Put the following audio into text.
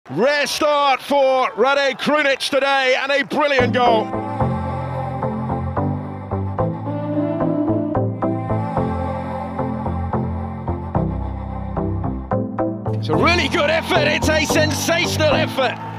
Rare start for Rade Krunic today and a brilliant goal. It's a really good effort, it's a sensational effort.